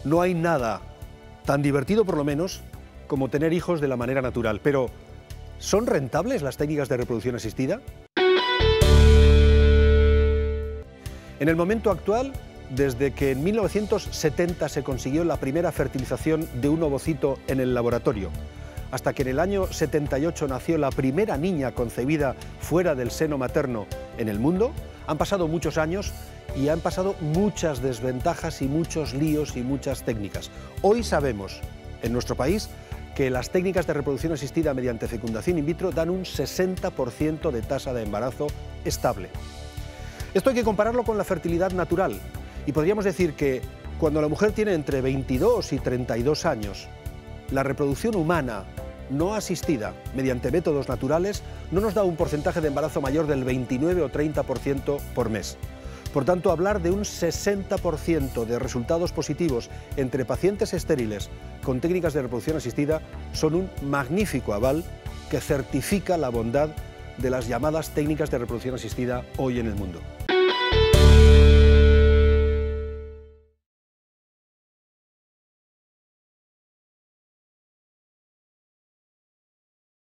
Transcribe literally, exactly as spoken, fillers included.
No hay nada tan divertido, por lo menos, como tener hijos de la manera natural. Pero, ¿son rentables las técnicas de reproducción asistida? En el momento actual, desde que en mil novecientos setenta se consiguió la primera fertilización de un ovocito en el laboratorio, hasta que en el año setenta y ocho nació la primera niña concebida fuera del seno materno en el mundo, han pasado muchos años y han pasado muchas desventajas y muchos líos y muchas técnicas. Hoy sabemos, en nuestro país, que las técnicas de reproducción asistida mediante fecundación in vitro dan un sesenta por ciento de tasa de embarazo estable. Esto hay que compararlo con la fertilidad natural y podríamos decir que cuando la mujer tiene entre veintidós y treinta y dos años, la reproducción humana no asistida mediante métodos naturales no nos da un porcentaje de embarazo mayor del veintinueve o treinta por ciento por mes. Por tanto, hablar de un sesenta por ciento de resultados positivos entre pacientes estériles con técnicas de reproducción asistida son un magnífico aval que certifica la bondad de las llamadas técnicas de reproducción asistida hoy en el mundo.